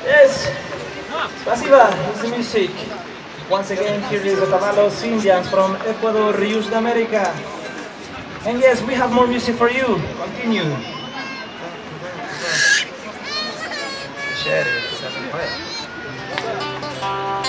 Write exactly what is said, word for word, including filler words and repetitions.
Yes, Spasiba is the music. Once again, here is Otavalos Indians from Ecuador, Ríos de América. And yes, we have more music for you. Continue. Piacere,